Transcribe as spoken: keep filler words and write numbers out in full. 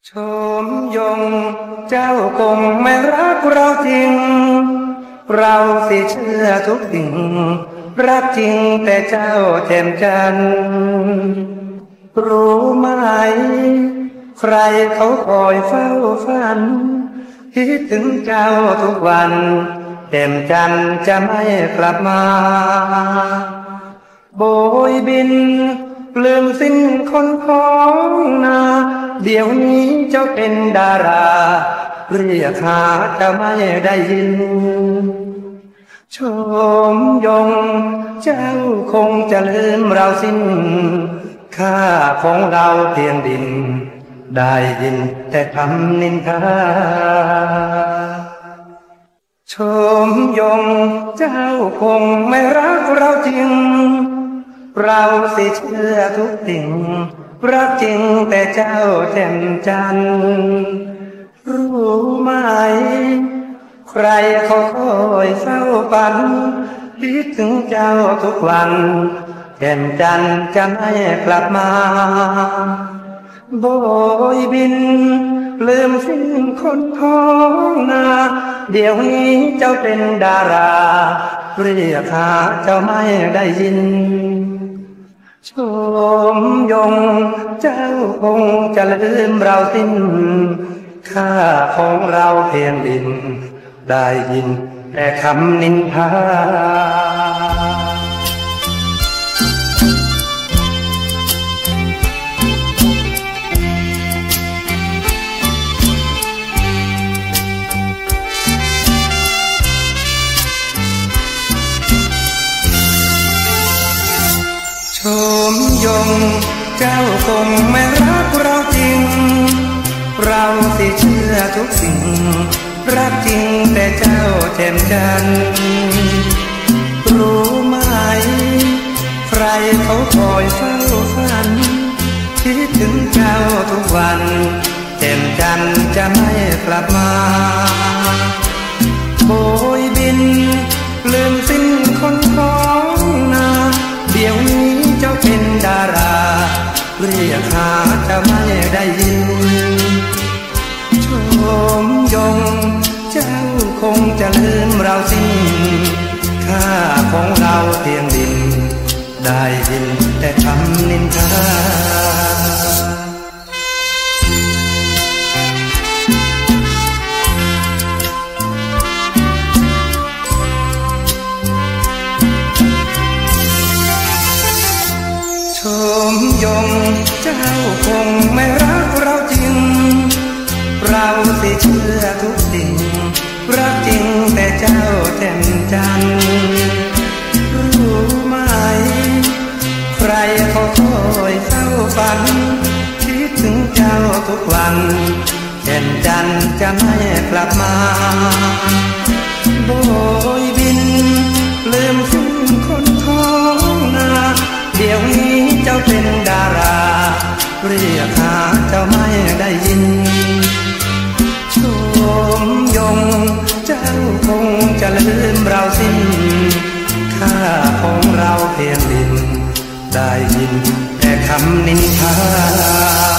ชมยงเจ้าคงไม่รักเราจริงเราสิเชื่อทุกสิ่งรักจริงแต่เจ้าแจ่มจันทร์รู้ไหมใครเขาคอยเฝ้าฝันคิดถึงเจ้าทุกวันแจ่มจันทร์จะไม่กลับมาโบยบินลืมสิ้นคนของนาเดี๋ยวนี้เจ้าเป็นดาราเรียกหาจะไม่ได้ยินชมยงเจ้าคงจะลืมเราสิ้นค่าของเราเพียงดินได้ยินแต่คำนินทาชมยงเจ้าคงไม่รักเราจริงเราสิเชื่อทุกสิ่งรักจริงแต่เจ้าแจ่มจันทร์รู้ไหมใครเขาคอยเฝ้าฝันคิดถึงเจ้าทุกวันแจ่มจันทร์จะไม่กลับมาโบยบินลืมสิ้นคนท้องนาเดี๋ยวนี้เจ้าเป็นดาราเรียกหาเจ้าไม่ได้ยินชมยงเจ้าคงจะลืมเราสิ้นค่าของเราเพียงดินได้ยินแต่คำนินทาชมยงเจ้าคงไม่รักเราจริงเราสิเชื่อทุกสิ่งรักจริงแต่เจ้าแจ่มจันทร์รู้ไหมใครเขาคอยเฝ้าฝันคิดถึงเจ้าทุกวันแจ่มจันทร์จะไม่กลับมาโบยบินลืมสิ้นคนของนาเดี๋ยวนี้เจ้าเป็นดาราเรียกหาจะไม่ได้ยินชมยงเจ้าคงจะลืมเราสิ้นค่าของเราเพียงดินได้ยินแต่คำนินทาชมยงเจ้าคงไม่รักเราจริงเราสิเชื่อทุกสิ่งรักจริงแต่เจ้าแจ่มจันทร์รู้ไหมใครเขาคอยเฝ้าฝันคิดถึงเจ้าทุกวันแจ่มจันทร์จะไม่กลับมาโบยบินลืมสิ้นคนท้องนาเดี๋ยวนี้เจ้าเป็นดาราเรียกหาเจ้าไม่ได้ยินชมยงเจ้าคงจะลืมเราสิ้นค่าของเราเพียงดินได้ยินแต่คำนินทา